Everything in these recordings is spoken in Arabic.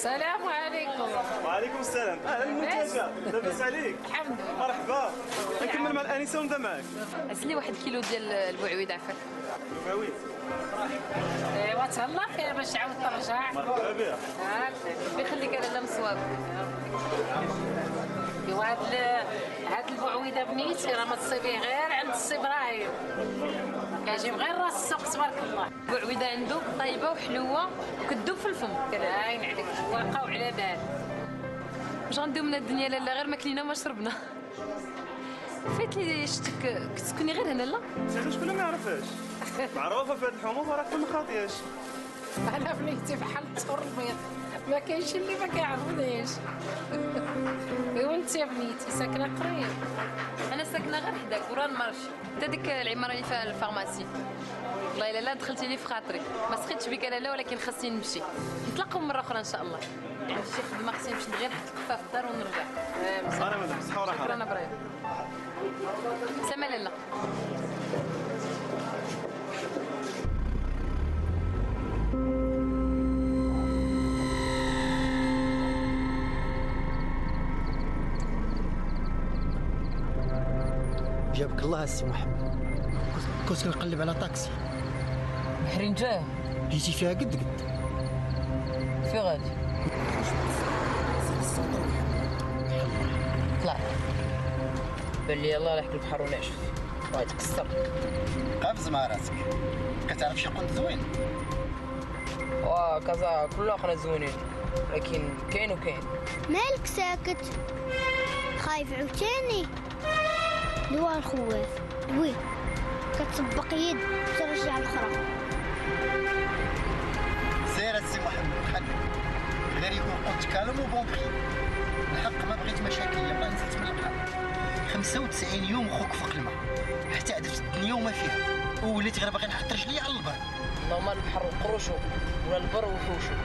السلام عليكم. وعليكم السلام. اهلا المنتجه، لاباس عليك؟ الحمد لله. مرحبا. نكمل مع الانسه ونبدا معك. عزلي 1 كيلو ديال البوعويد عفاك. البوعويد. ايوا تهلا فيها باش تعاود ترجع. مرحبا بها. ربي يخليك لاله مصواب. ايوا هاد البوعويده بنيتي راه ما تصيبيه غير عند السي ابراهيم. كيجيب غير راس السوق تبارك الله. البوعويده عنده طيبه وحلوه وكتذوب في الفم. كنعاين عليك واقع وعلى بال. واش غنديو من الدنيا لاله غير ما كلينا ما شربنا. فايت لي شتك كتسكني غير هنا لا؟ سير شكون ما يعرفهاش. معروفه في هاد الحموم راه كل ما خاطياش. انا بنيتي بحال الثور البيض ما كاينش اللي ما كيعرفنيش. ايوا انت يا بنيتي ساكنه قريب؟ انا ساكنه غير حداك ورا المارشي حتى ديك العماره اللي فيها الفارماسي. والله الا لا دخلتي لي في خاطري ما سخيتش بك لاله ولكن خاصني نمشي. نتلاقاو مره اخرى ان شاء الله. عندي شي خدمه خصني نمشي غير نحط الكفه في الدار ونرجع. انا مدام صحه وراحه. شكرا ابراهيم. سلام لاله. جابك الله السي محمد. كنت كنقلب على طاكسي. بحرين جاي جيتي فيها قد في غادي طلع بان لي يلاه رايح البحر ونعشف بغيت تكسر. قفز مع راسك. كتعرف شي قنت زوين؟ كذا كلها قناة زوينين لكن كاين وكاين. مالك ساكت؟ خايف عاوتاني؟ دوا الخواف دوي كتسبق يد وترجع الاخرى. سير السي محمد خلي غير يكون قلت كالم وبونبخي. الحق ما بغيت مشاكل. يلاه نزلت من البحر 95 يوم خوك فوق الماء حتى عدت الدنيا وما فيها ووليت غير باغي نحط رجلي على البر. اللهم البحر وقروشو ولا البر وحوشو.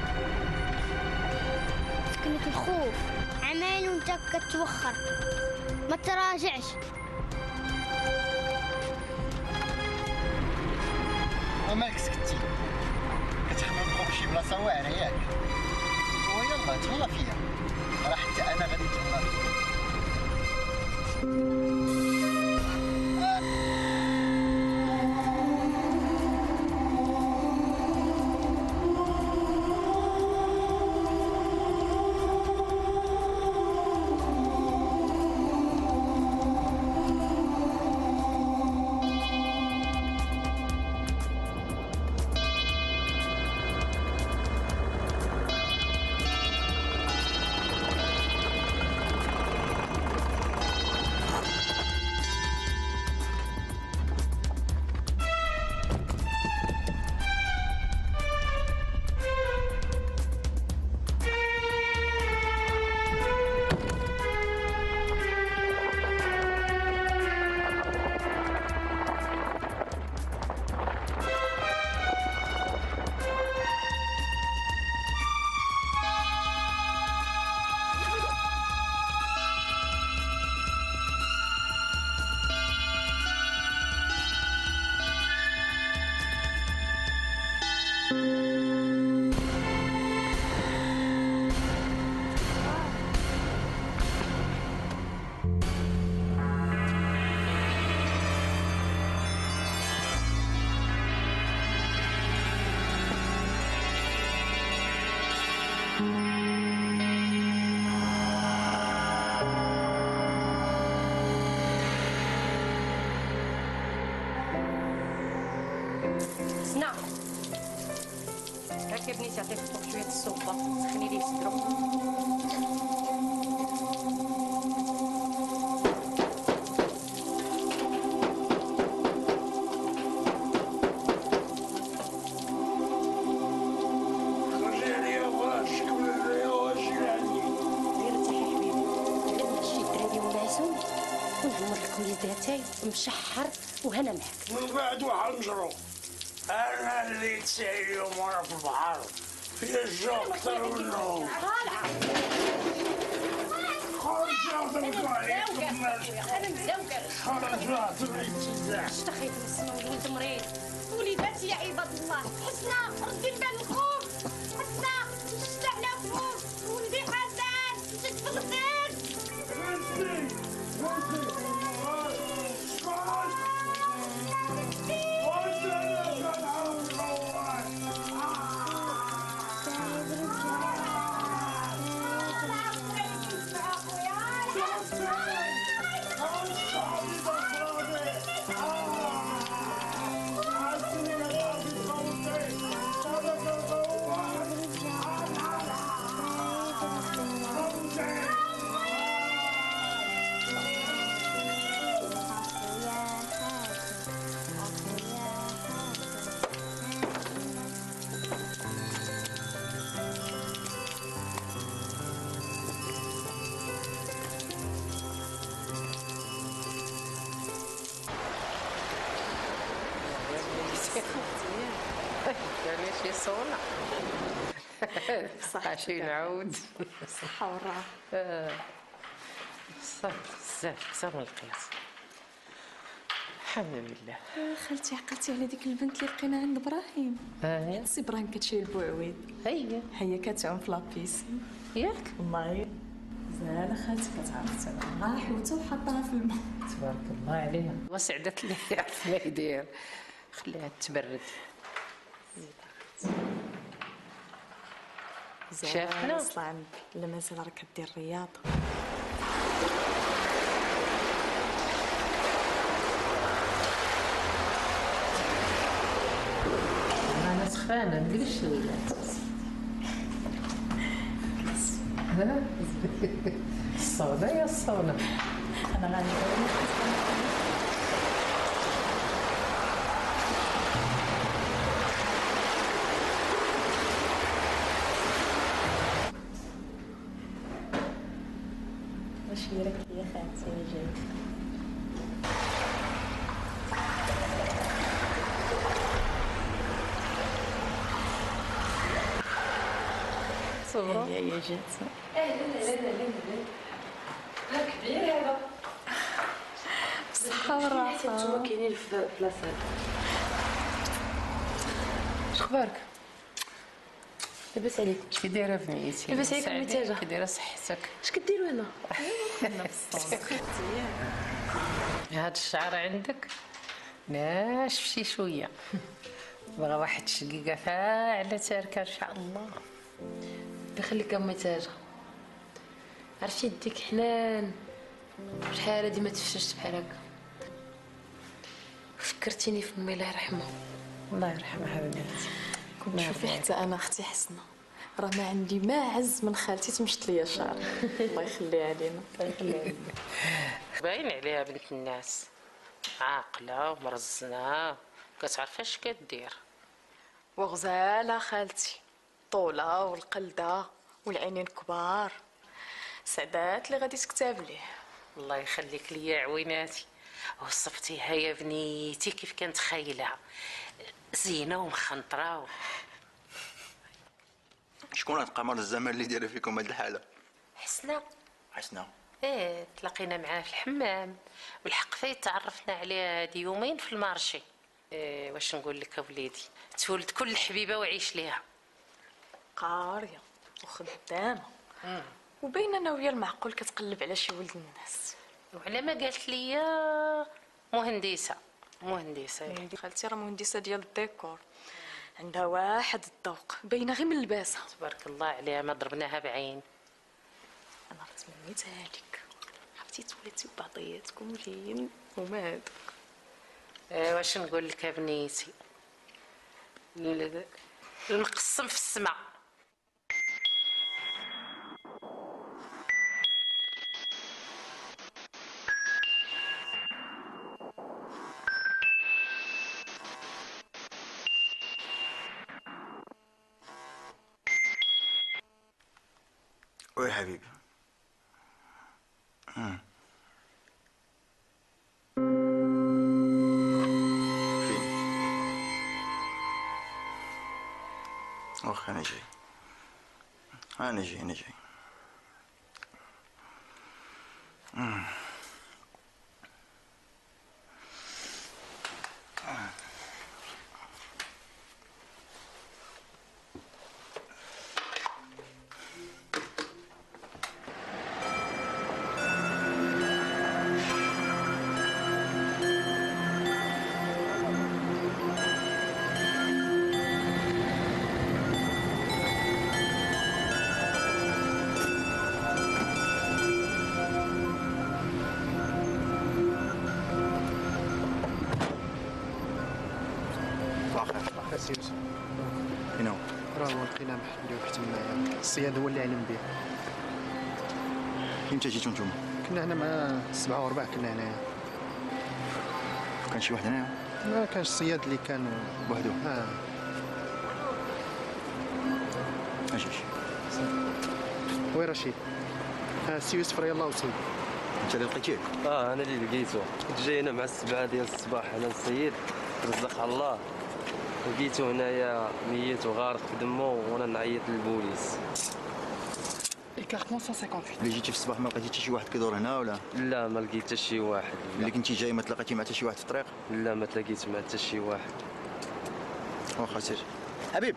سكنك الخوف عمال وانت كتوخر ما تراجعش. ومالك سكتي؟ كتخمم نخرج شي بلاصه واعره ياك؟ ويلا تهلا فيا راه حتى انا غادي نتهلا فيك. سنا هاك يا بنيتي عطيه فوق شويه الصوبه سخني ليه صدرو. ونعمر لكم يداتي مشحر وهنا معك. من بعد واحد نجرو انا اللي 90 يوم وانا في البحر في الجو اكثر منهم. خرجت انا مزوقه خرجت الانتزاع. اشتخيت من السما والولد مريض. وليداتي يا عباد الله حسنا ردي البال الخوف. حسنا نشد على فوق يعني شي صونة صح شي نعود صحة والراحة. صافي بزاف من القياس. الحمد لله. خالتي عقلتي على ديك البنت اللي لقينا عند ابراهيم؟ سي ابراهيم كتشري البوعويد، هي كتعوم في لابيسين ياك والله زاله خالتي كتعرف تما حوته وحطها في الماء. تبارك الله عليها وسعدت لي عرف ما يدير. خليها تبرد. شافنا اصلا عند لا مازال راه كدير الرياضه. انا سخانه نجلس الولاد. الصونا يا الصونا. انا غادي واش راك يا خالتي جاي؟ صبرا هي جات. لا كبير هذا. صحة والراحة. نتوما كاينين في لاصال. شخبارك؟ لاباس عليك؟ كي دايره بنيتي؟ لاباس عليك المتاجة؟ كي دايره صحتك؟ اش كديروا هنا؟ هاد الشعر عندك ناشف شي شويه. بغا واحد الشقيقه فاعله تاركه ان شاء الله. يخليك متاجة. عرفتي يديك حنان شحال هادي ما تفششت بحال هكا. فكرتيني في امي الله يرحمها. الله يرحمها حبيبتي. كنت شوفي حتى انا اختي حسنه راه ما عندي ما عز من خالتي تمشط ليا الشعر. الله يخليها علينا. باين عليها بنت الناس، عاقله ومرزنه كتعرف اش كدير. وغزاله خالتي، طوله والقلده والعينين كبار. سعدات اللي غادي تكتاب ليه. الله يخليك ليا عويناتي. وصفتيها يا بنيتي كيف كنت خايلها، زينه ومخنطره شكون هاد قمر الزمان اللي دايره فيكم هاد الحاله؟ حسنه. حسنا تلاقينا معاه في الحمام، بالحق فايت تعرفنا عليه هادي يومين في المارشي. واش نقول لك اوليدي، تولد كل حبيبه وعيش ليها. قاريه وخدامه وبين انا ويا المعقول كتقلب على شي ولد الناس. وعلى ما قالت لي مهندسه. خالتي راه مهندسه ديال الديكور، عندها واحد الذوق باينه غير من لباسها. تبارك الله عليها ما ضربناها بعين. انا راه تمنيتها لك، عرفتي توليتي ببعضياتكم جايين هما هادوك. واش نقول لك يا بنيتي، المقسم في السماء. وي حبيبي. فين؟ واخا انا جاي. انا جاي. سي يوسف. فين هو؟ راه هو لقينا محل واحد تمايا، الصياد هو اللي علم به. امتى جيتو نتوما؟ كنا هنا مع 7 وربع كنا هنايا. كان شي واحد هنايا؟ ما كانش الصياد اللي كان بوحدو؟ اجي وين رشيد؟ سي يوسف راه يلاه وسيد. انت اللي لقيتيه؟ انا اللي لقيته، كنت جاي هنا مع 7 ديال الصباح، انا السيد رزق على الله، لقيته هنايا ميت وغارق في دمه وانا نعيط للبوليس. الكارت 158. اللي جيتي في الصباح ما لقيتي حتى شي واحد كيدور هنا ولا؟ لا ما لقيت حتى شي واحد. اللي كنتي جاي ما تلاقيتي مع حتى شي واحد في الطريق؟ لا ما تلاقيت مع حتى شي واحد. واخا سير. حبيب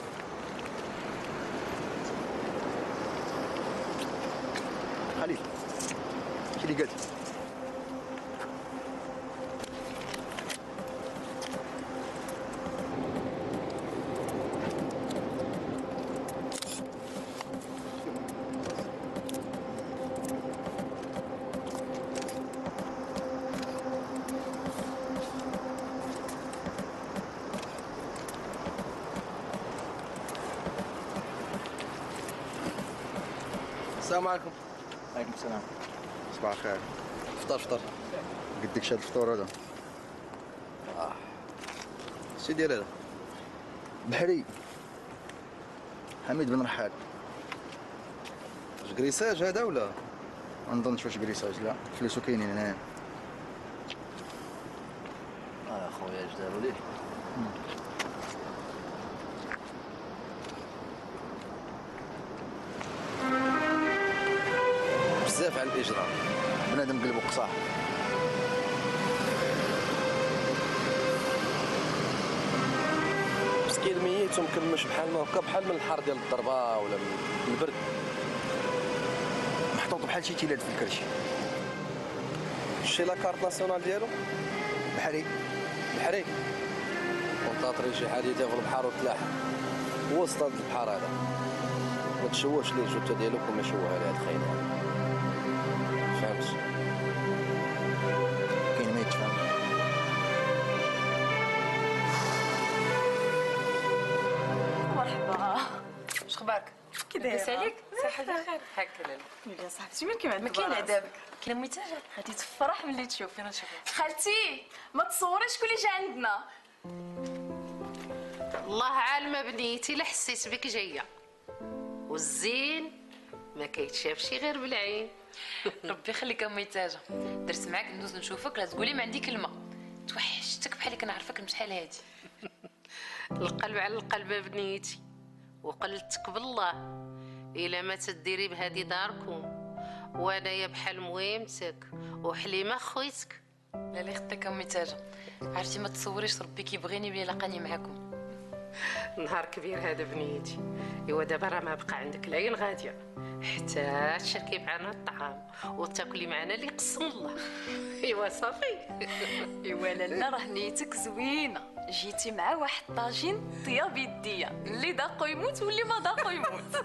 خليل شي اللي قال؟ السلام عليكم. عليكم السلام. صباح الخير. فطر. قدك شاد الفطور هذا؟ شي داير هذا؟ بحري حميد بن رحال. واش كريساج هذا ولا؟ ما نظنش واش كريساج، لا فلوسو كاينين هنايا. خويا اش داروا ليه؟ بزاف على الاجرام، بنادم قلبو قصاح. مسكين ميت ومكمش بحال ما هكا، بحال من الحر ديال الضربه ولا من البرد، محطوط بحال شي تيلاد في الكرش. شي لاكارت ناسيونال ديالو بحري ونطاطري شي حادثه في البحر وتلاحق وسط هاد البحر هذا، ما تشوهش ليه الجثه ديالو كما شوهها ليه هاد الخاين هذا. فهمت؟ كاين ما يتفهم. مرحبا. واش اخبارك؟ كي دايره؟ لاباس عليك؟ صحه بخير. هكا لاله. يا صاحبتي مالك ما ما كاين عذابك. كاين ميتاجه غادي تفرح ملي تشوف. فين نشوفها؟ خالتي ما تصوريش شكون اللي جا عندنا. الله عالمه بنيتي لا حسيت بك جايه، والزين ما كيتشافش غير بالعين. ربي يخليك ميتاجه، درت معاك ندوز نشوفك لا تقولي ما عندي كلمه، توحشتك بحال اللي كنعرفك من شحال هادي. القلب على القلب بنيتي، وقلتك بالله الا ما تديري بهادي داركم وانايا بحال مويمتك وحليمه خويتك. لا لي خطيك ميتاجه، عرفتي ما تصوريش ربي كيبغيني ملي لقاني معاكم. نهار كبير هذا بنيتي. ايوا دابا راه ما بقى عندك العين غاديه حتى تشاركي معنا الطعام وتاكلي معنا اللي قسم الله. ايوا صافي. ايوا لاله راه نيتك زوينه، جيتي مع واحد طاجين طياب يديه، اللي داقو يموت واللي ما داقو يموت.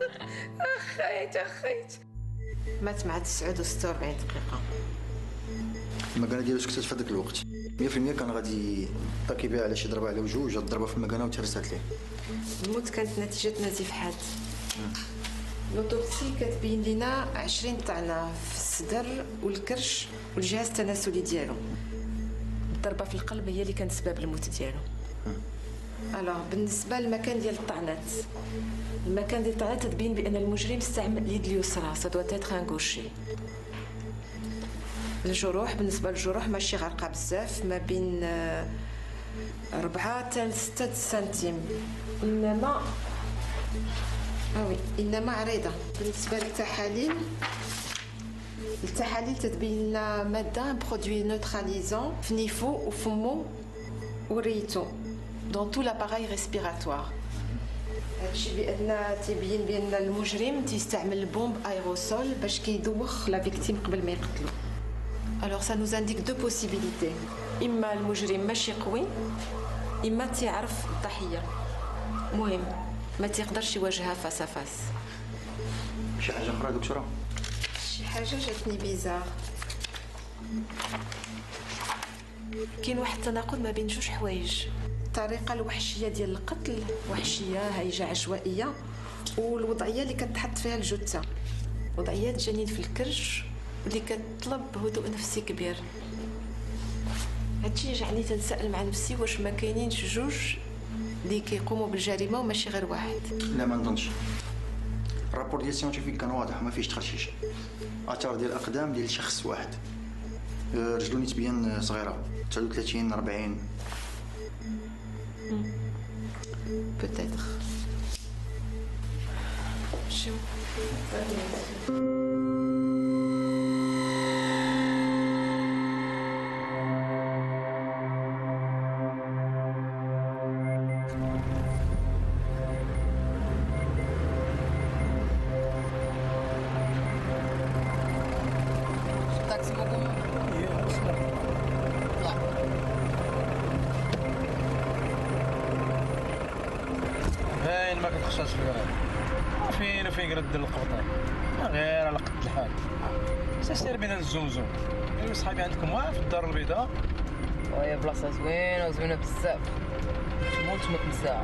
اخيت مات مع 49 دقيقه. المكانه ديالو سكتت في هذاك الوقت 100%. كان غادي طاكي بها على شي ضربه على وجهو، جات ضربه في المكانه وتهرست ليه. الموت كانت نتيجه نزيف حاد. لوتوبسي كتبين لنا 20 طعنه في الصدر والكرش والجهاز التناسلي ديالو. الضربه في القلب هي اللي كانت سبب الموت ديالو. الوغ بالنسبه للمكان ديال الطعنات، المكان ديال الطعنات تبين بان المجرم استعمل اليد اليسرى، سا دوات اتر ان غوشي. الجروح بالنسبه للجروح ماشي غارقه بزاف، ما بين 4 حتى 6 سنتيم، انما عريضه. بالنسبه للتحاليل تتبين لنا ماده برودوي نوتراليزون في نيفو وفمو وريتو دون تو لاباراي ريسبيراتوار. هادشي بان تيبين بان المجرم تيستعمل البومب ايروسول باش كيدوخ لا فيكتيم قبل ما يقتلو. الوغ سا نوز انديك دو بوسيبيليتي، اما المجرم ماشي قوي اما تيعرف الضحيه، المهم ما تيقدرش يواجهها فاس فاس. شي حاجه اخرى دكتوره؟ شي حاجه جاتني بيزار. كاين واحد التناقض ما بين جوج حوايج. الطريقه الوحشيه ديال القتل وحشيه هايجه عشوائيه، والوضعيه اللي كتحط فيها الجثه وضعيه جنين في الكرش اللي كتطلب هدوء نفسي كبير. هادشي يجعلني تنسأل مع نفسي واش ما كاينينش جوج اللي كيقوموا بالجريمه وماشي غير واحد. لا ما نظنش. الرابور ديال السيونتيفيك كان واضح ما فيش تخرشيش. اثار ديال الاقدام ديال شخص واحد، رجلو نسبيا صغيره 39 40. بوتيتر شو باين ما كتخشاش في الغرام. فين قرد القبطان غير على قد الحال. سير بينا للزومزوم. انا صحابي عندكم واحد في الدار البيضاء. وهي بلاصه زوينه وزوينه بزاف، تموت ما تنساها.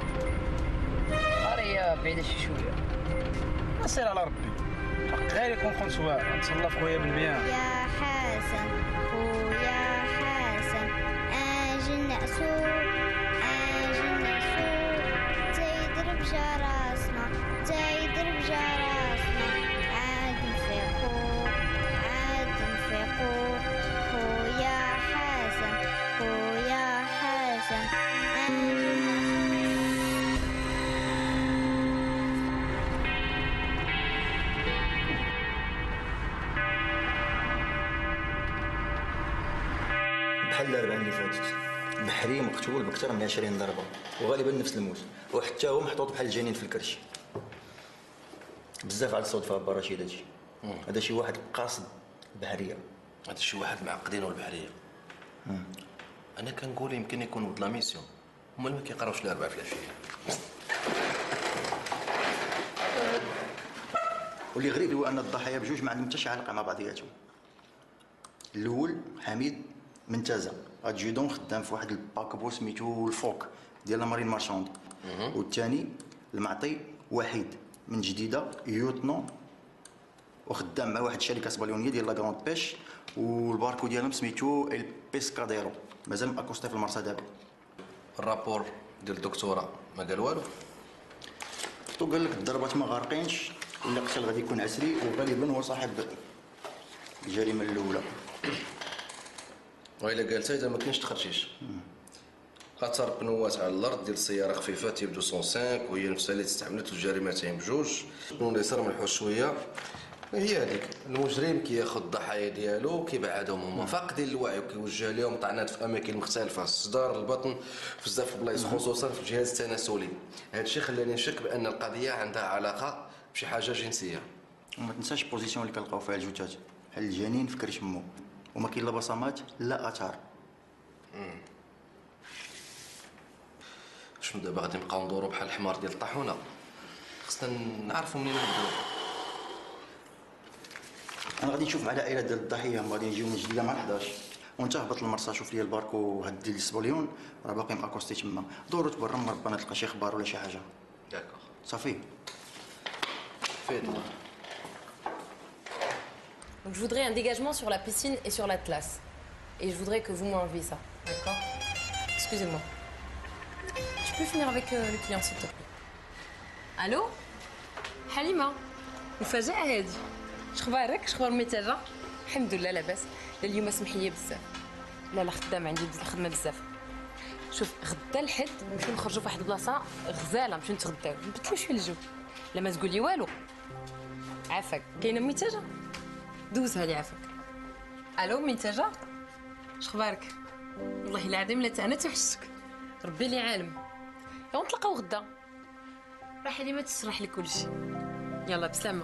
هي بعيده شي شويه. سير على ربي، غير يكون قلت واعر نتسلى خويا بالبيان. يا حسن ويا حسن اجي نعسو تيضرب جراسنا عاد نفيقو خويا حسن اجي بحال الأربعة اللي فاتت بحري مقتول بأكثر من 20 ضربة وغالبا نفس الموت، وحتى هو محطوط بحال الجنين في الكرش. بزاف على الصدفة با رشيد هادشي. هذا شي واحد قاصد البحرية. هذا شي واحد معقدين والبحرية. أنا كنقول يمكن يكون بلا ميسيون، هما اللي ما كيقراوش الأربعة في العشية. واللي غريب هو أن الضحايا بجوج ما عندهم حتى شي علاقة مع بعضياتهم. الأول حميد من تازا، ادجودون خدام في واحد الباكبو سميتو الفوك ديال لا مارين مارشوند. والثاني المعطي وحيد من جديده يوتنو وخدام مع واحد الشركه اسبانيونيه ديال لا كروند بيش، والباركو ديالهم سميتو البيسكاديرو، مازال ماكوستي في المرسى دابا. الرابور ديال الدكتوره ما قال والو؟ قال لك الضربات ما غارقينش، واللي قتل غادي يكون عسري وغالبا هو صاحب الجريمه الاولى. وإلا قالتها إذا ما كاينش تخرشيش. اثر بنوات على الارض ديال السياره خفيفه تيب 205 وهي نفسها اللي استعملت الجريمتين بجوج. بنون اليسار منحوس شويه، هي هذيك. المجرم كياخذ الضحايا ديالو كيبعدهم هما فاقدين الوعي وكيوجه لهم طعنات في اماكن مختلفه، الصدر، البطن، في بزاف البلايص خصوصا في الجهاز التناسلي. هذا الشيء خلاني نشك بان القضيه عندها علاقه بشي حاجه جنسيه. وما تنساش البوزيسيون اللي كنلقاو فيها الجثات، بحال الجنين في كرش امو، وما كاين لا بصمات لا اثار. شنو دابا غادي نبقاو ندورو بحال الحمار ديال الطاحونه؟ خصنا نعرفوا منين نبداو. انا غادي نشوف مع العائله ديال الضحيه، هما غادي نجيو من جديده مع 11، وانت هبط للمرسى شوف لي البارك وهاد ديال السبوليون راه باقي ماكوستي تما، دورو تبرا من ربما تلقى شي اخبار ولا شي حاجه. داكوغ صافي فيت. Donc je voudrais un dégagement sur la piscine et sur l'Atlas. Et je voudrais que vous m'enleviez ça, d'accord? Excusez-moi. Tu peux finir avec le client s'il te plaît. Allô? حليمة مفاجأة هادي. شخبارك؟ شخبار المتاجة؟ الحمد لله لاباس. اليوم سمحية بزاف. لا خدام عندي الخدمة بزاف. شوف غدا الحد نمشيو نخرجوا في واحد البلاصة غزالة نمشيو نتغداو نبدلو شوية الجو. لا ما تقولي والو. عافاك كاينة متاجة؟ دوزها لي عافاك. الو منتجه شخبارك؟ والله العظيم لا انا توحشتك، ربي لي عالم. يلا نتلاقاو غدا، راه حليمه تشرح لي كلشي. يلا بسلامه.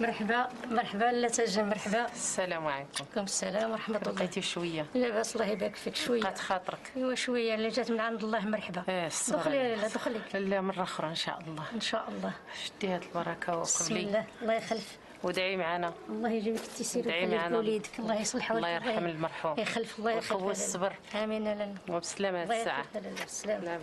مرحبا مرحبا لا تاجه مرحبا. السلام عليكم. وعليكم السلام ورحمه الله. لقيتي شويه؟ لاباس الله يبارك فيك. شويه بقات خاطرك؟ ايوا شويه اللي جات من عند الله. مرحبا. دخلي لا دخلي. لا مره اخرى ان شاء الله. ان شاء الله. شدي هاد البركه وقبلي. بسم الله الله يخلف. ودعي معنا. الله يجيب لك التيسير ويخليك وليدك. الله يصلح الله يرحم المرحوم. يخلف الله يخلف. ويقوي الصبر. امين لالا. وبسلامه هاد الساعه. بالسلامه.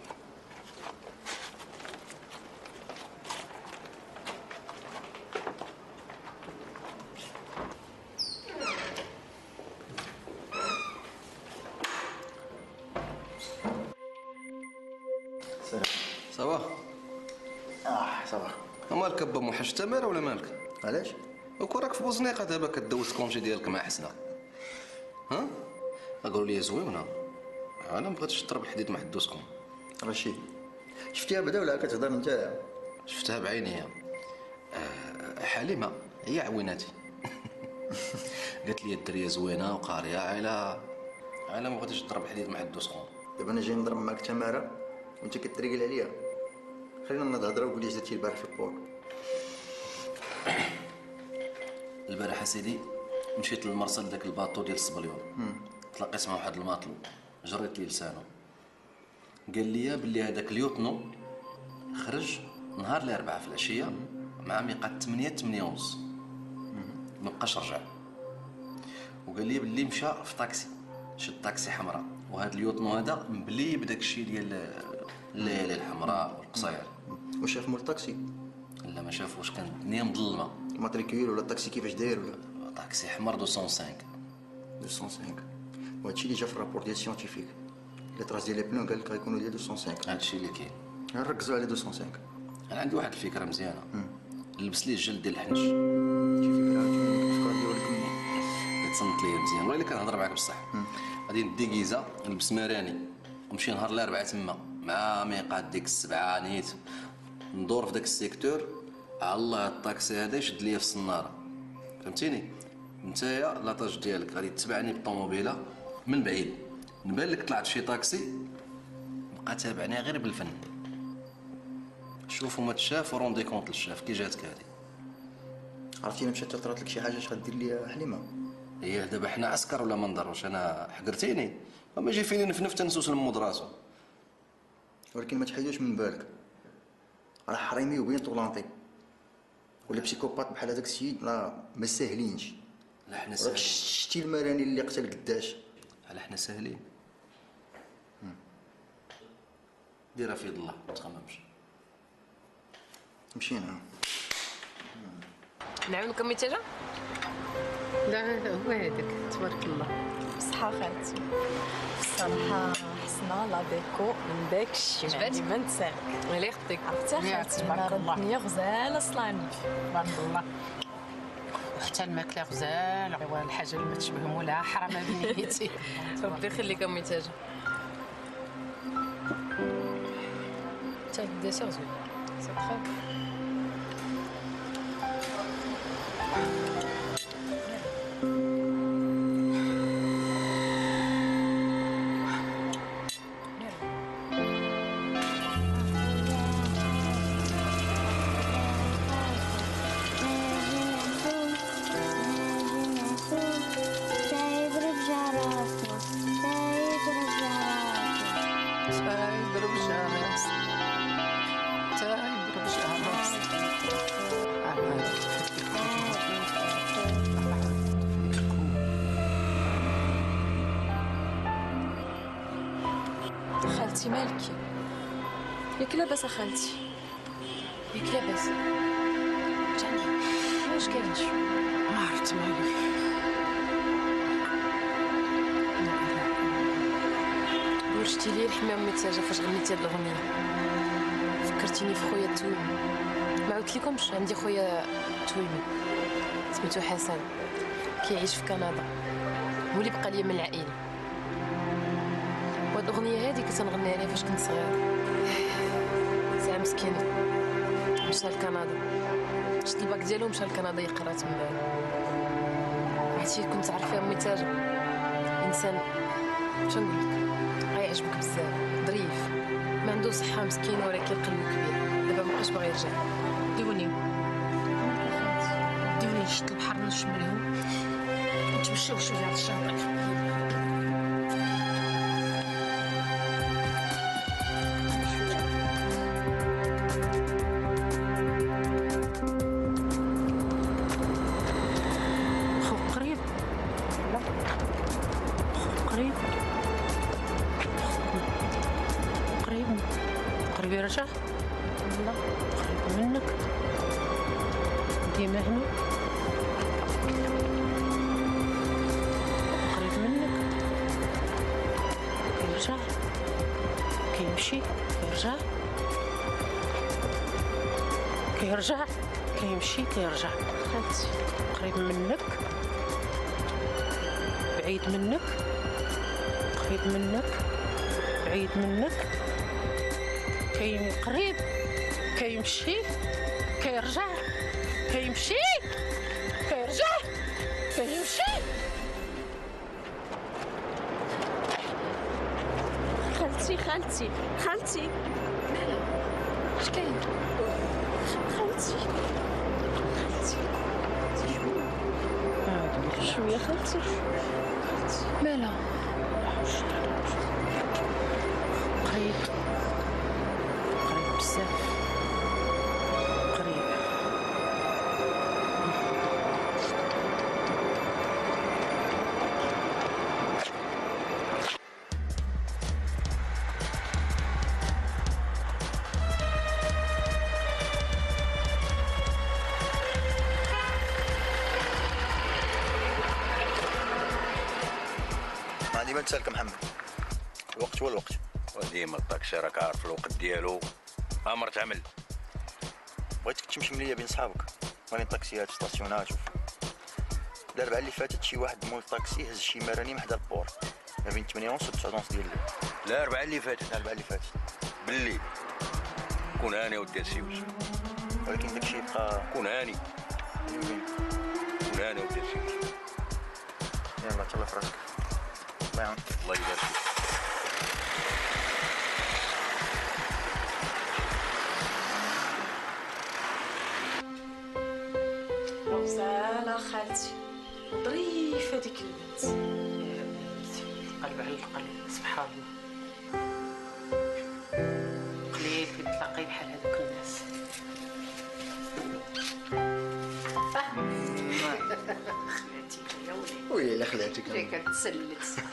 صافا؟ صافا. مالك با موحش تماره ولا مالك؟ علاش؟ وكون راك في بوزنيقه دابا كدوز كونجي ديالك مع حسنه. ها؟ قالوا لي زويونه. انا ما بغيتش نضرب الحديد مع حد وسخون. رشيد شفتيها بعدا ولا كتهضر انت؟ شفتها بعينيا. حليمه هي عويناتي. قالت لي الدريه زوينه وقاريه على ما بغيتش نضرب الحديد مع حد وسخون. دابا انا جاي نضرب معاك تماره وانت كتريقل عليا. خلينا نهضروا وقول لي جاتي البارح في البور. البارح سيدي مشيت للمرسل داك الباطو ديال الصبليون. تلاقيت مع واحد الماطلو جريت ليه لسانو. قال لي بلي هذاك اليوطنو خرج نهار الاربعاء في العشيه مع ميقات 8 ونص. ما بقاش رجع. وقال لي بلي مشى في طاكسي شد طاكسي حمراء. وهذا اليوطنو هذا مبلي بداك الشيء ديال الليالي الحمراء والقصير. وشاف مول الطاكسي؟ لا ما شافوش، كانت الدنيا مظلمه. الماتريكيول ولا الطاكسي كيفاش داير ولا؟ طاكسي حمر 205. 205 وهادشي اللي جا في الرابور ديال سيونتيفيك. لي تراس ديال لي بلون قال لك غيكونوا ديال 205. هادشي اللي كاين. نركزوا على 205. انا عندي واحد الفكره مزيانه. لبس ليه الجلد ديال الحنش. شي فكره الافكار ديالك منين؟ تصنت ليا مزيان والله الا كنهضر معاك بصح. غادي نديكيزا نلبس مراني ونمشي نهار الاربعاء تما مع ميقات ديك السبعه نيت ندور في داك السيكتور. الله الطاكسي هذا يشد ليا في الصناره. فهمتيني؟ نتايا لاطاج ديالك غادي تتبعني بالطوموبيله من بعيد. نبان لك طلعت شي طاكسي بقى تابعني غير بالفن. شوفوا ما تشاف وروندي كونط للشاف. كي جاتك هذه؟ عرفتي الا مشات طرات لك شي حاجه اش غدير ليا حليمه؟ هي دابا حنا عسكر ولا ما نضروش؟ انا حقرتيني وما يجي فيني نفنف تنسوس لمود راسو. ولكن ما تحيدوش من بالك راه حريمي وبين طولانطي ولا بسيكوبات بحال هذاك السيد ما ساهلينش. لا حنا ساهلين. شتي المراني اللي قتل قداش؟ لا حنا ساهلين. ديرها في يد الله ما تخممش. مشينا. نعاونكم ميتاجه؟ لا هو هذاك تبارك الله. بصحة خالتي. الصراحة حسنا لا ديكو من داك الشيء يعني ما نتسالك. الله يخطيك. عرفتي خالتي نهار الدنيا غزالة صلاني. تبارك الله. وحتى الماكله غزاله والحاجه اللي ما تشبه مولاها حرام بنيتي. ربي يخليك ميتاجه. حتى الدسر زوين. صدقه. خالتي مالكي؟ ياك لاباس خالتي؟ ياك لاباس؟ جاني واش كاين شو؟ ما عرفت مالي. ورشتي لي الحمام متاجه فاش غنيتي هاد الاغنيه. فكرتيني في خويا التويمي. ما عاودت لكمش عندي خويا تويمي سميتو حسن كيعيش في كندا. هو اللي بقى لي من العائله. وهاد الاغنيه هادي كنت نغني عليها فاش كنت صغيره. ساعه مسكينه مشى لكندا شد الباك ديالو ومشى لكندا يقرا تما. عرفتي كنت عارفه امي تاجه انسان شنو نقول لك غيعجبك بزاف ظريف ما عنده صحه مسكين ولكن قلبه كبير. دابا مابقاش باغي يرجع. دوني شت البحر نشملهم نتمشاو شويه على الشاطئ. قريب يرجع؟ لا قريب منك ديما هنا قريب منك كيرجع كيمشي كيرجع كيرجع كيمشي كيرجع. خالتي قريب منك بعيد منك قريب منك بعيد منك قريب كيمشي كيرجع كيمشي كيرجع كيمشي. خالتي مالها اش كاين؟ خالتي شويه خالتي مالها؟ قريب بزاف قريب. ما عندي ما نسالك محمد، الوقت هو الوقت. وديما الطاكسي راك عارف الوقت ديالو، امر تعمل. بغيتك تمشي ليا بين صحابك، راني طاكسيات في ستاسيونات. الاربعاء اللي فاتت شي واحد مول طاكسي هز شي مرانيم حدا البور ما بين 8 ونص و 9 ونص ديال الليل. الاربعاء اللي فاتت بالليل. كون هاني ودي السيوس، ولكن داكشي يبقى كون هاني ودي السيوس. يلا تهلا في راسك. الله يعاونك. الله يبارك فيك. غزالة خالتي ظريفة ديك البنت. القلب على القلب سبحان الله. قليل كي تلاقي بحال هذوك الناس. خلاتيك يا وليدي. ويلي خلاتك اللي كتسلت.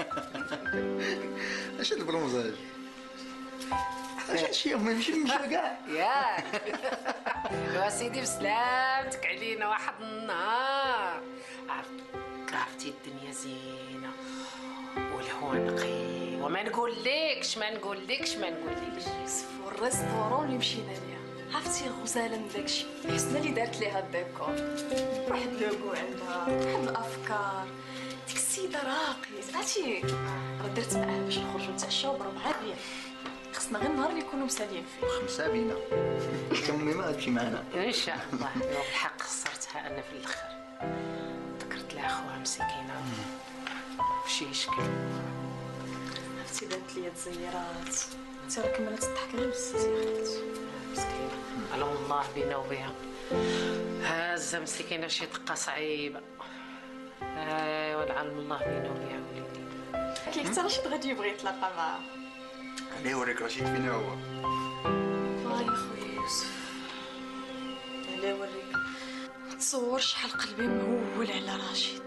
اش هاد البرونزاج؟ اش هادشي ما يمشي كاع ياك يا سيدي بسلامتك علينا واحد النهار عرفتي الدنيا زينه والهوا نقي وما نقولكش يوسف والريستورون اللي مشينا ليها عرفتي غزاله من داكشي حسنا اللي دارت ليها الديكور واحد لوغو عندها واحد الافكار. ديك السيده راقيه عرفتي راه درت معاها باش نخرجوا نتعشاو ب4 ديال خصنا غير النهار اللي يكونوا مسالين فيه 5 بينا. امي ما غتمشي معنا ان شاء الله. بالحق خسرتها انا في الاخر، ذكرت لها خوها مسكينه فشي شكل. عرفتي دارت ليا تزيرات انت راه كملت تضحك غير بزاف يا خالتي مسكينه. على الله بينا وبيها هازه مسكينه شي دقه صعيبه. والعلم الله بينا وبيها وليدي. كي حتى رشيد غادي يبغي يتلاقى معاها. عليه يوريك رشيد فين هو. يا خويا يوسف علاه يوريك. تصور شحال قلبي مهول على رشيد.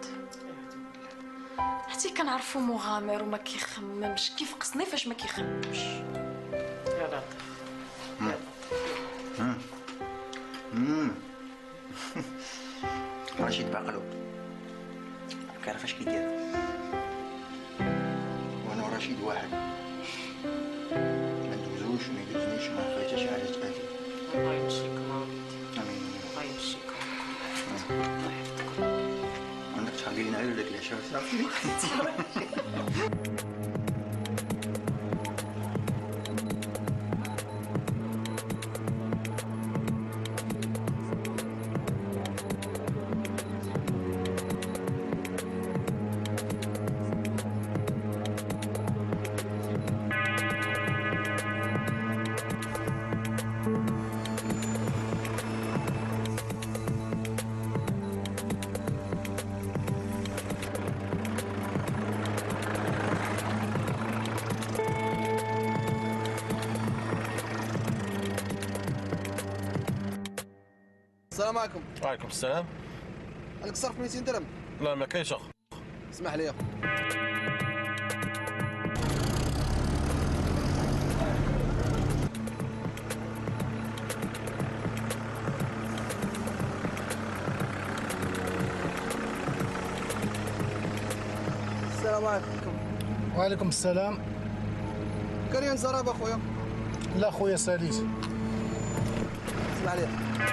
حتى كنعرفو مغامر وما كيخممش كيف قصني فاش ما كيخممش. يا لطيف رشيد باقلو كيعرف اش كيدير. وانا ورشيد واحد، ما ندوزوش ما يدوزنيش ما نخلي حتى شي حاجه تقاتل. الله يمشيكم امين. الله يمشيكم. عندك شحال ديال نعيل داك العشاء صافي. السلام عليكم. وعليكم السلام. عندك صرف 200 درهم؟ لا ما كاينش اخو. اسمح لي. السلام عليكم. وعليكم السلام. كريم زراب اخويا. لا خويا ساليت. اسمع لي.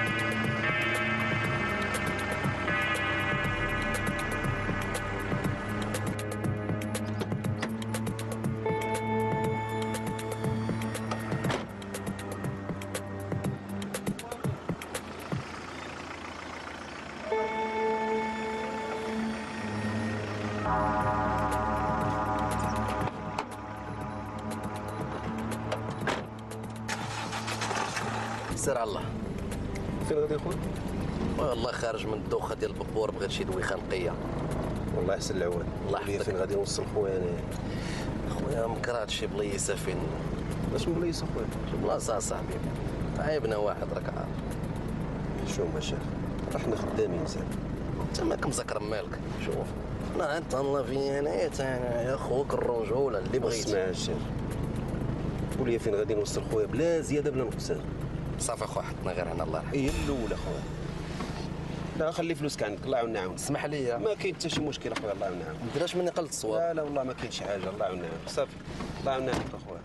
سير على الله. فين غادي خويا؟ والله خارج من الدوخه ديال البابور، بغيت شي دويخه نقيه. والله يحسن العوان. الله يحفظك. فين غادي نوصل خويا انا؟ خويا مكرهت شي بليصه فين. اش من بليصه خويا؟ شي بلاصه صاحبي عيبنا واحد راك عارف. شو ما شاف؟ احنا خدامين مزيان. انت ماك مذكر مالك. شوف انا نتهلا في انايا يا خوك الرجوله اللي بغيتي. اسمع الشيخ، قول لي فين غادي نوصل خويا بلا زياده بلا نقصان. صافي اخويا حطنا غير هنا الله يرحمك. هي الاولى خويا. لا خلي فلوسك عندك الله يعاون نعاون. اسمح لي. ما كاين حتى شي مشكل اخويا الله يعاون نعاون. ما ديرهاش مني قلت الصواب. لا لا والله ما كاين شي حاجه الله يعاون نعاون. صافي الله يعاون نعاونك اخويا.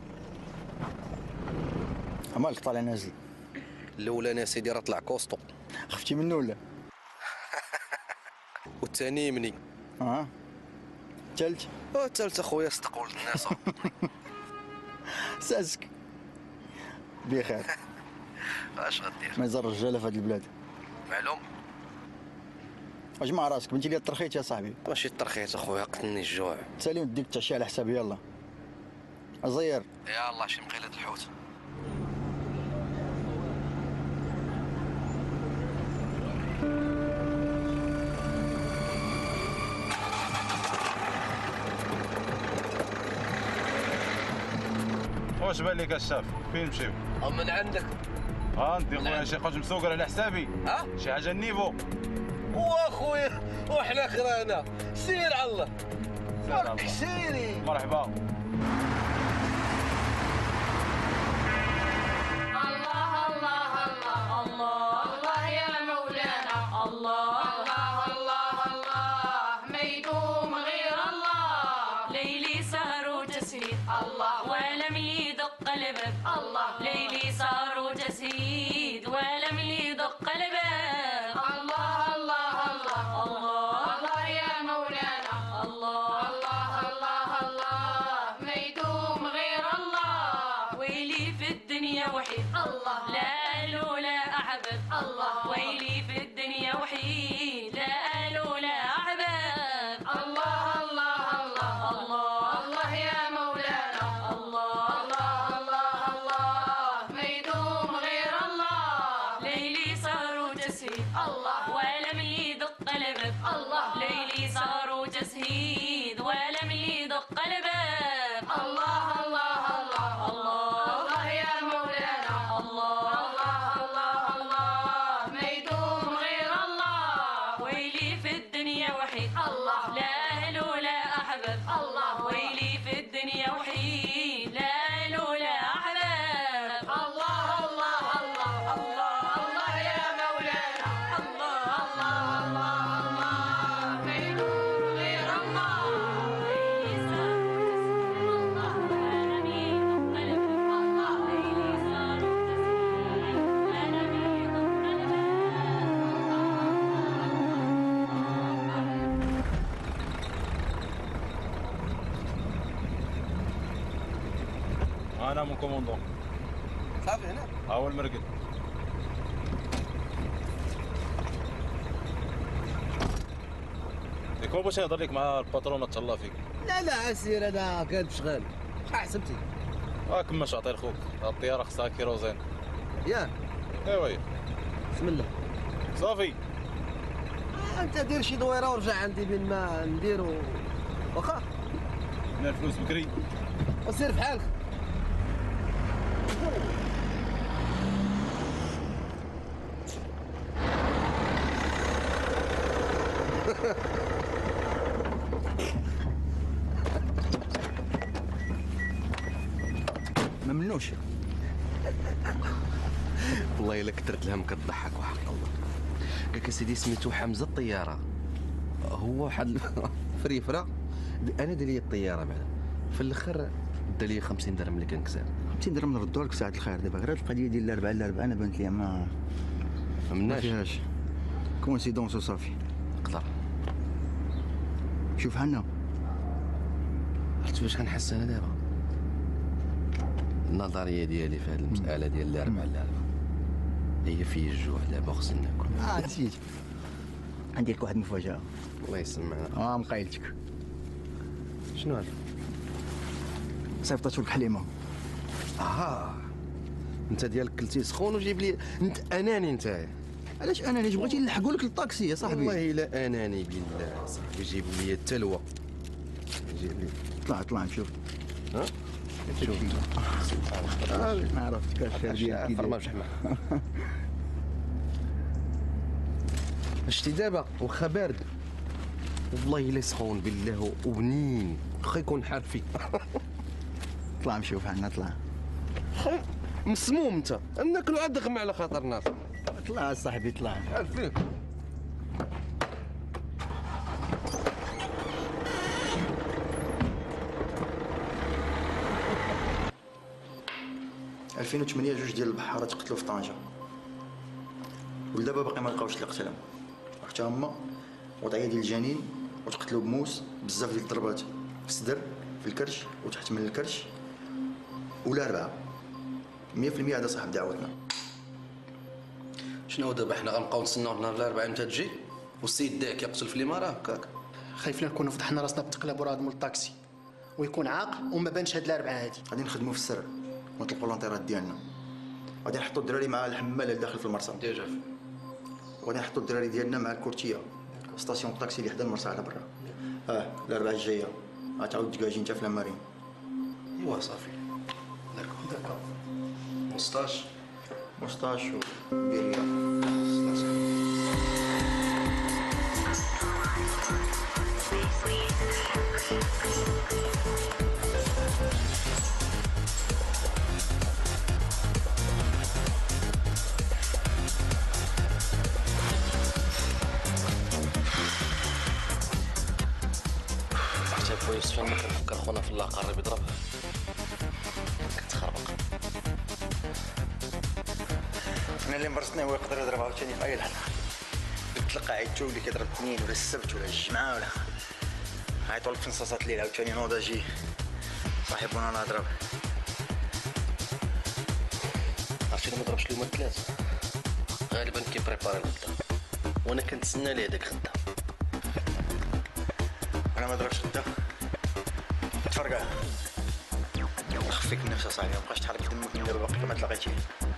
مالك طالع نازل؟ الاولاني يا سيدي راه طلع كوسطو. خفتي منه ولا؟ والثاني يمني. الثالث؟ الثالث اخويا صدق ولد الناس. ساسك بخير. اش غدير؟ ما يزر الرجاله في هذه البلاد. معلوم. اجمع راسك بنتي لي الترخيت يا صاحبي. ماشي الترخيت اخويا قتلني الجوع. تسالي وديك تعشي على حسابي يلا. ازير. يا الله شي مقيلة الحوت. واش بان لك الشاف؟ فين نمشيو؟ من عندك. ندي خويا شي حاجه مسوقر على حسابي. شي حاجه النيفو. واخويا وحنا خرانا. سير على الله. فك سيري. مرحبا. الله الله الله الله الله يا مولانا الله الله الله الله ما يدوم غير الله ليلي سهر وتسهيد الله ولم يدق الباب الله ليلي سهر وتسهيد ولم يدق الباب الله الله الله الله الله يا مولانا الله الله الله الله ما يدوم غير الله ويلي في الدنيا وحيد الله لا لولا أحبب الله ويلي في الدنيا وحيد لا لولا أحبب الله الله الله الله الله يا مولانا الله الله الله الله ما يدوم غير الله ليلي صار وتسهيد الله ولم يدق الباب الله ليلي صار وتسهيد ولم يدق الباب الله الله الله الله الله يا مولانا الله الله الله الله ما يدوم غير الله ويلي في الدنيا وحيد الله لا لولا أحبب الله ويلي في الدنيا وحيد لا لولا أحبب الله الله الله الله الله يا مولانا الله الله الله الله ما يدوم غير الله ليلي صار الله ولم يدق الباب الله ليلي صار ولم يدق انا من كوموندون. صافي هنا. ها هو المرقد. يكون باش يهضر لك مع الباترون تهلا فيك. لا لا اسير انا كنت شغال. شحال حسبتي؟ كما تعطي لخوك الطياره خصها كيروزين. ياك. ايوا بسم الله. صافي. انت دير شي دويره ورجع عندي بين ما نديرو واخا. من الفلوس بكري. وسير بحالك. حنوش. والله الا كثرت الهم كتضحك وحق الله. قالك اسيدي سميتو حمزه الطياره، هو واحد فريفره انا دير لي الطياره بعدا في الاخر دا لي 50 درهم اللي كنكسب. 50 درهم نردوا لك ساعه الخير. دابا غير هاد القضيه ديال الاربعه الاربعه انا بانت لي ما فيهاش كونسيدونس وصافي. نقدر شوف حنا عرفت باش كنحس انا دابا النظريه ديالي في هذه المساله ديال الاربعه الاربعه هي في الجوع دابا خصنا ناكل. نسيت عندي لك واحد المفاجاه. الله يسمعنا. مقايلتك. شنو هذا؟ صيفطت لك حليمه. انت ديالك كلتي سخون وجيب لي انت اناني. انت علاش اناني؟ بغيتي نلحقوا لك للطاكسي يا صاحبي. والله الا اناني بالله صاحبي. جيب لي التلوه. جيب لي. طلع نشوف. ها شوف ما عرفتش الخير ديالك فرماج حنا. شتي دابا واخا بارد والله الا سخون بالله وبنين واخا يكون حار فيك. طلع نشوف عنا. طلع مسموم انت ناكلو عاد غم على خاطرنا. طلع صاحبي طلع. حار فيك. في 2008 جوج ديال البحارة تقتلوا في طنجة، ولدابا باقي ما لقاوش اللي قتلهم. حتى هما وضعيه ديال الجنين وتقتلوا بموس بزاف ديال الضربات في الصدر في الكرش وتحت من الكرش ولا 4 100%. هذا صاحب دعوتنا. شنو دابا حنا غنبقاو نتسناو نهار الاربعاء متى تجي والسيد داك يقتل في الاماره هكاك؟ خايفين نكونوا فضحنا راسنا بالتقلب وراه مول الطاكسي ويكون عاقل وما بانش هاد الاربعه هادي. غادي نخدموا في السر ونطلقوا لونطيرات ديالنا. غادي نحطوا الدراري مع الحماله اللي داخل في المرسى ديجا، وغادي نحطوا الدراري ديالنا مع الكورتيه ستاسيون الطاكسي اللي حدا المرسى على برا. الاربعه الجايه غتعاود تكاجي انت في لامارين. ايوا صافي. داكور. مستاش وبيريا. كويس فين ما كنفكر خونا في الله قرب يضرب كتخربق. انا اللي مرسني هو يقدر يضرب عاوتاني في اي لحظه. تلقى عيطو اللي كيضرب 2 ولا السبت ولا الجمعه ولا عيطوا لك في نصاصات الليل عاوتاني نوض اجي صاحبنا نضرب. عرفتي ما ضربش اليوم الثلاث غالبا كيبريباري الغدا وانا كنتسنى ليه هذاك غدا. انا ما ضربش غدا تفرقع خفيك النفس اصاحبي. ما بقاش تحرك دمك من دابا باقي ما تلاقيتيه.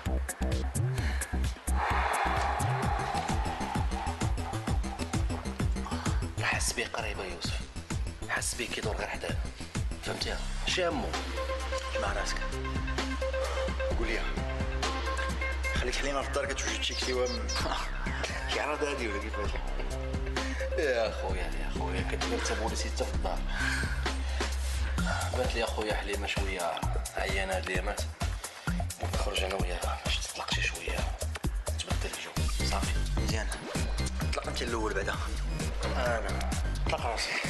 حس بيه قريبه يوسف، حس بيه كيدور غير حدانا فهمتيها؟ شامو جمع راسك قول لي خليك حليمه في الدار كتوجد شي كسيوه شي عرض هادي ولا كيفاش؟ يا خويا كدير انت بوليسي حتى في الدار. بات لي اخويا حليمه شويه عيانه هاد الايامات ونخرج انا وياها باش تطلق شي شويه تبدل الجو صافي. مزيان طلق انت الاول بعدا. انا طلق راسك.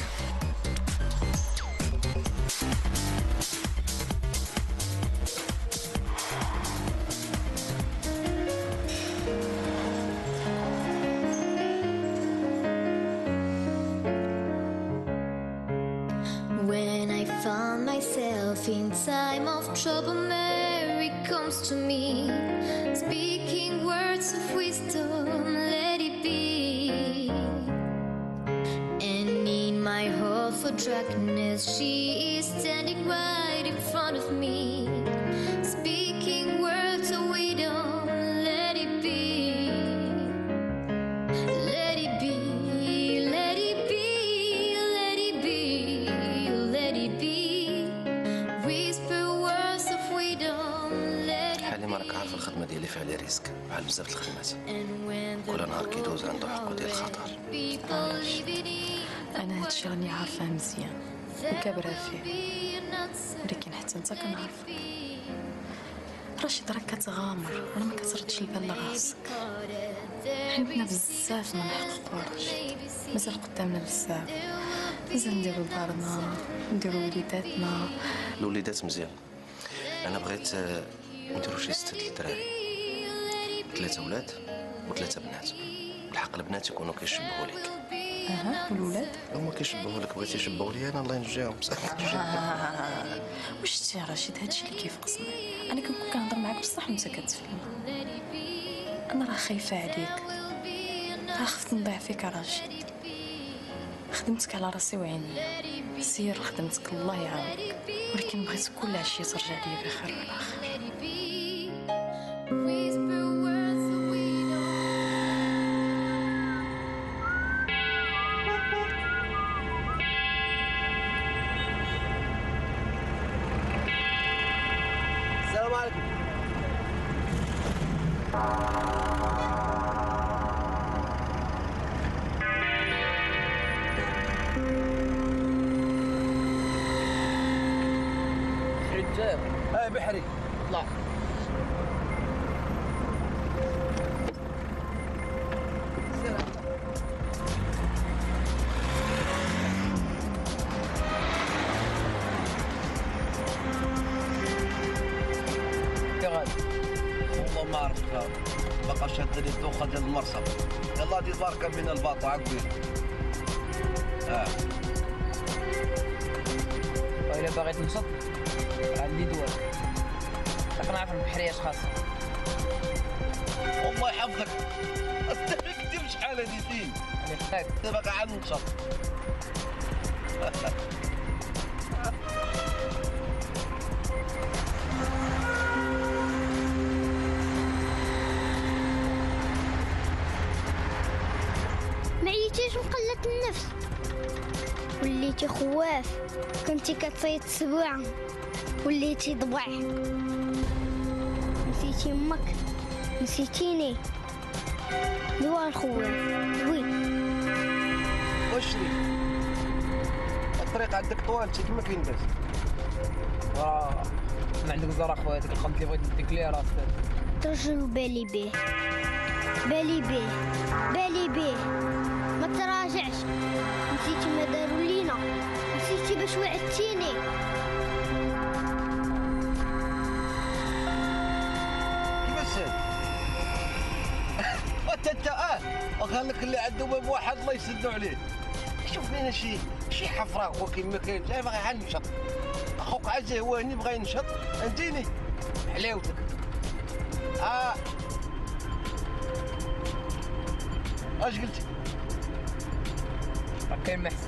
When I found myself in time of trouble, Mary comes to me, speaking words of wisdom, let it be. And in my heart for darkness, she is standing right in front of me, speaking words of wisdom, let it be. Let it be, let it be, let it be, let it be. Whisper words of wisdom, let it حالي ما راك عارف الخدمه ديالي فيها ريسك بحال بزاف د الخدمات. be. كل نهار كيدوز عنده حقه ديال الخطر. انا هادشي راني عارفاه مزيان وكابره فيه، ولكن حتى انت كنعرفك. رشيد راك كتغامر ولا ما كتردش البال لراسك. حلمنا بزاف ما نحققوش، مازال قدامنا بزاف، مازال نديرو دارنا نديرو وليداتنا. الوليدات مزيان، انا بغيت نديرو شي 6 الدراري، 3 ولاد و3 بنات. بالحق البنات يكونوا كيشبهوا لك. اها والولاد هما كيشبهوا لك، بغيتي يشبهوا لي انا الله ينجيهم بصح. واش شتي يا رشيد هادشي اللي كيفقصني. انا كنكون كنهضر معاك بصح وانت كتفهم. انا راه خايفه عليك، راه خفت نضيع فيك رشيد. خدمتك على راسي وعينيا، سير خدمتك الله يعاونك، ولكن بغيت كل عشيه ترجع لي بخير وعلى خير. السلام عليكم. رجال بحري طلع. والله ما عرفت بقى شاد لي الدوخه ديال المرصد. يلا دي باركه بين الباطو عقبيل. وإلا باغي تنشط عندي دواء، راك نعرف البحرية اش خاصها. والله يحفظك انت فيك كتب شحال هادي فين؟ يخاك دابا كاع عاد نشط. ما عييتيش من قلة النفس؟ وليتي خواف؟ كنتي كتصيد سبوع وليتي ضبع؟ نسيتي امك؟ نسيتيني؟ دوا الخواف وين؟ وشري الطريق عندك طوال انت كما كاين باس. ما عندك زرا خويا، ديك الخنت اللي بغيت نديك ليه راسك ترجل بالي بيه، بالي بيه، بالي بيه، ما تراجعش. نسيتي ما داروا لينا، نسيتي باش وعدتيني. كيفاش انت وقال لك اللي عنده باب واحد الله يسدوا عليه. شوف لينا شي حفره هو كيما كاين، جاي باغي عاد نشط. اخوك عزيز هو هني بغا ينشط، انتيني حلاوتك. اش قلتي؟ راه كاين محسن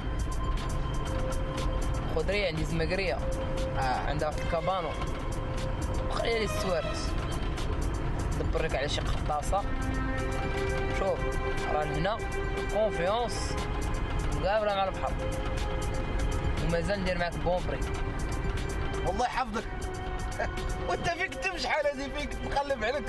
خضريه عندي زمقريه عندها واحد الكابانو، خلي لي السوارت دبر لك على شي قرطاسه. شوف راه هنا كونفيونس مقابله مع البحر، ومازال ندير معاك بون بري. والله يحفظك وانت فيك تم شحال هادي فيك نقلب عليك.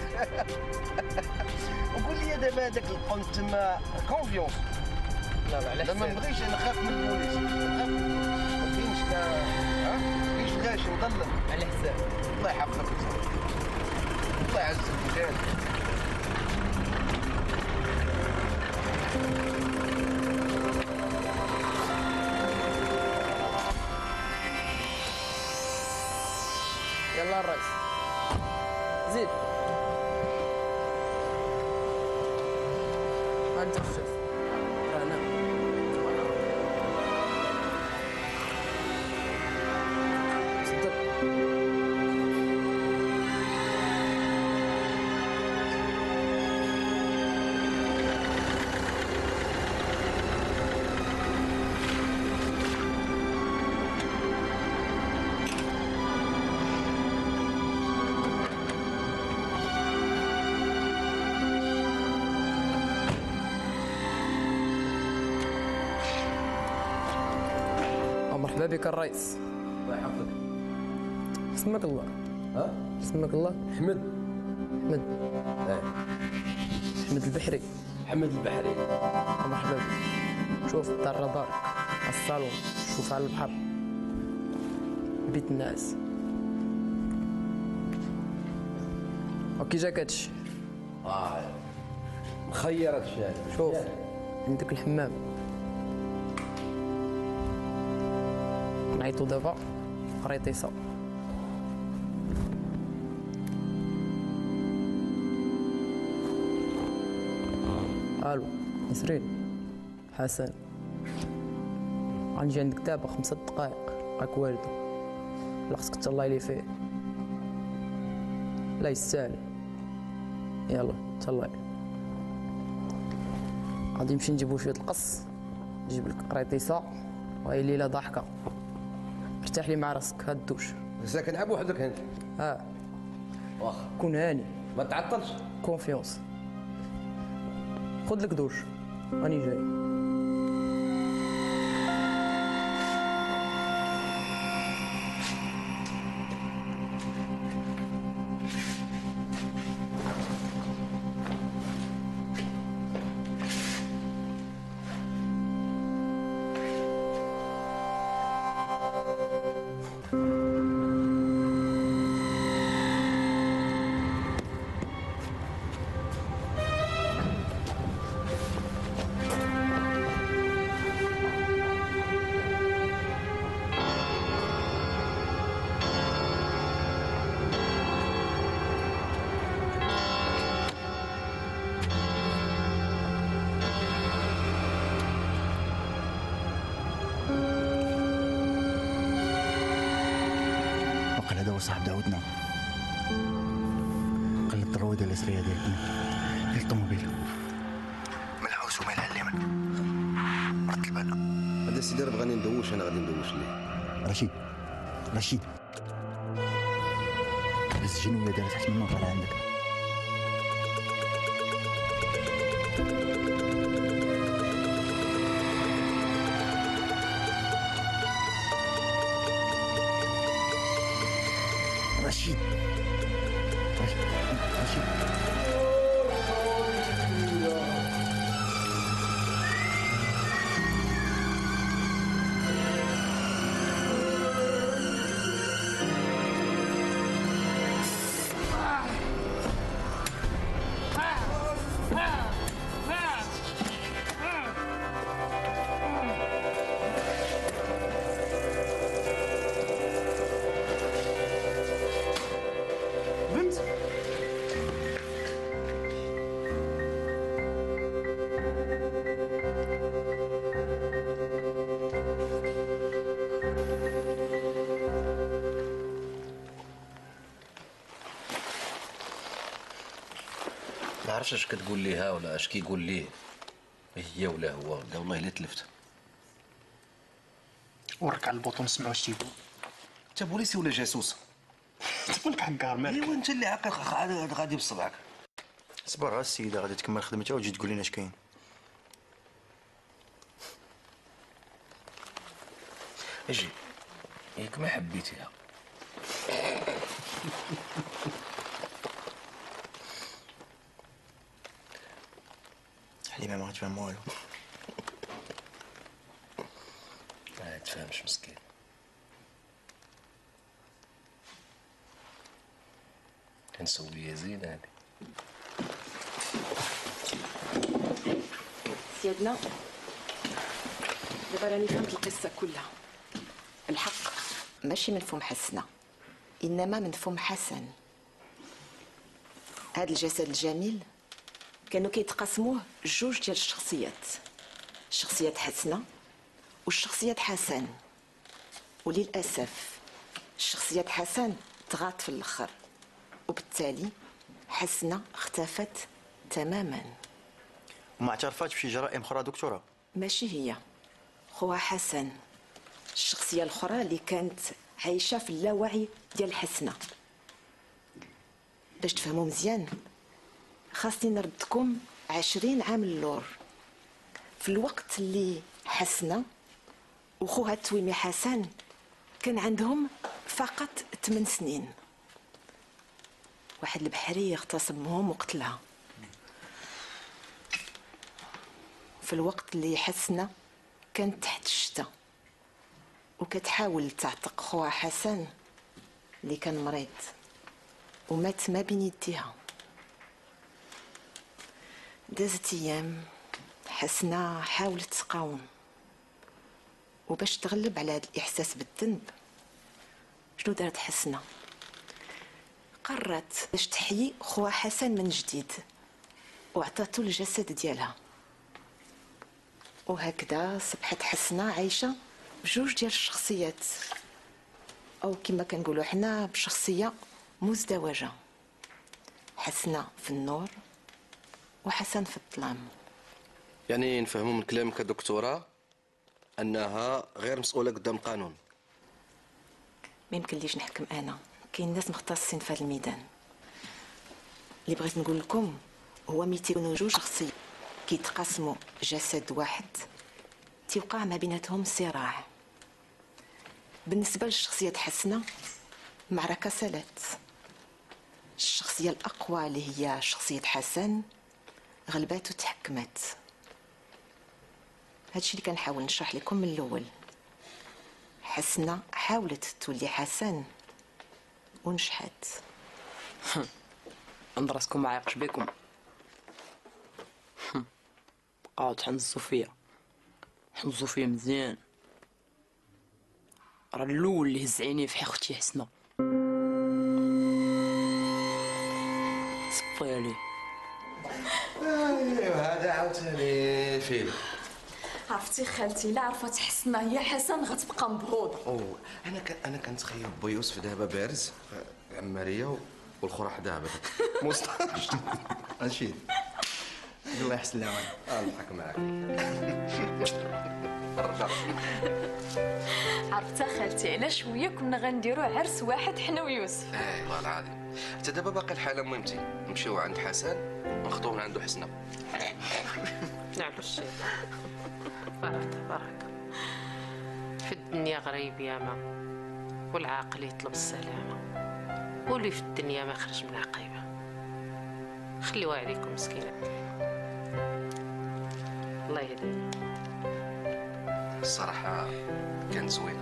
وقول لي دابا هذاك القنت تما كونفيونس. لا علاش ما نبغيش، انا خاف من البوليس، نخاف ما كاينش كاينش غاشي مظلم. على حساب الله يحفظك الله يعزك مزيان. يلا الرئيس زيد. انت الشيف انا مرحبا بك الرئيس. الله يحفظك. اسمك الله؟ اسمك الله؟ حمد. حمد. حمد البحري. حمد البحري. مرحبا بك. شوف دار دارك، الصالون، شوف على البحر، بيت الناس. وكي جاك هادشي؟ مخير هادشي هذا. شوف عندك الحمام، نعيطو دابا قريطيسه. الو نسرين، حسن، غنجي عندك دابا 5 دقائق، راك والدو، لا خصك تهلاي لي فيه، لا يستاهل. يلا تهلاي. غادي نمشي نجيبو شويه القص، نجيب لك قريطيسه، وهي ليله ضاحكه. ارتاح لي مع راسك، هاد الدوش. ساكن عا بوحدك انت؟ واخا كون هاني، ما تعطلش. كونفيونس. خذ لك دوش، راني جاي. هذا هو صاحب دعوتنا. قلب الرويضه الاسريه ديال الطوموبيل ملحوس وما العليمه رد البال. هذا سيدي راه بغاني ندوش، انا غادي ندوش ليه. رشيد هز الجنويه دارت تحت منه طالع عندك. رشيد ما عرفتش اش كتقول ليها ولا اش كيقول ليه، هي ولا هو، لا والله الا تلفت. ورك على البوطون سمعوا اش تيقول. انت بوليسي ولا جاسوس؟ انت مالك حكار مالك؟ ايوا انت اللي عاقل غادي بصبعك. صبر راه السيده غادي تكمل خدمتها وتجي تقول لنا اش كاين. اجي ياك ما حبيتيها. حليمه ما غتفهم والو. ما تفهمش مسكين. كنسوي زينه هادي. سيادنا دابا راني فهمت القصه كلها. الحق ماشي من فم حسنة، إنما من فم حسن. هذا الجسد الجميل كانوا كيتقاسموه جوج ديال الشخصيات، الشخصيات حسنة والشخصيات حسن، وللأسف الشخصيات حسن طغات في الآخر، وبالتالي حسنة اختفت تماما. وما اعترفاتش بشي جرائم اخرى دكتوره؟ ماشي هي، خوها حسن الشخصية الأخرى اللي كانت عايشة في اللاوعي ديال حسنة. باش تفهموا مزيان خاصني نردكم 20 عام للور، في الوقت اللي حسنة وخوها التويمي حسن كان عندهم فقط 8 سنين. واحد البحري اغتصبهم وقتلها في الوقت اللي حسنة كانت تحت الشتاء وكتحاول تعتق خوها حسن اللي كان مريض ومات ما بين يديها. دازت ايام حسنة حاولت تقاوم، وباش تغلب على هذا الاحساس بالذنب شنو دارت حسنة؟ قررت باش تحيي خوها حسن من جديد وعطاتو الجسد ديالها، وهكذا صبحت حسنة عايشة بجوج ديال الشخصيات، او كما كنقولوا حنا بشخصية مزدوجة، حسنة في النور وحسن في الظلام. يعني نفهموا من كلامك دكتورة انها غير مسؤولة قدام القانون. ما يمكنليش نحكم انا، كاين ناس مختصين في هذا الميدان. اللي بغيت نقول لكم هو ملي تيكونوا جوج شخصيات كيتقاسموا جسد واحد تيوقع ما بيناتهم صراع. بالنسبه للشخصيه حسنه معركه سالت، الشخصيه الاقوى اللي هي شخصيه حسن غلبات وتحكمت. هادشي اللي كنحاول نشرح لكم من الاول. حسنه حاولت تولي حسن ونجحت. عند راسكم ما عايقش بكم. بقاو تحنزو فيا، حنزو فيا مزيان. راه الاول اللي هز عينيه في اختي حسنه. صفي عليه. ايوا هذا عاوتاني فيلم. عرفتي خالتي، لا عرفت حسنة هي حسن غتبقى مبغوضة. اوه انا كنتخيل بو يوسف دابا بارز عماريه والاخرى حداها بعدا مصطفى. ماشي الله يحسن العوان. نضحك معاك. رجع. عرفتها خالتي علاش شويه كنا غنديروا عرس واحد حنا ويوسف. والله العظيم حتى دابا باقي الحاله مهمتي نمشيو عند حسن ونخطبوا من عنده حسنه. نعم الشيطان. بركة في الدنيا غريب ياما، والعاقل يطلب السلامة، واللي في الدنيا ما خرج من عقيبة. خليوها عليكم مسكينة. الله يهدينا. الصراحه كانت زوينه.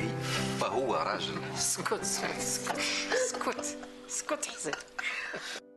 فهو راجل. اسكت اسكت اسكت اسكت اسكت حزين.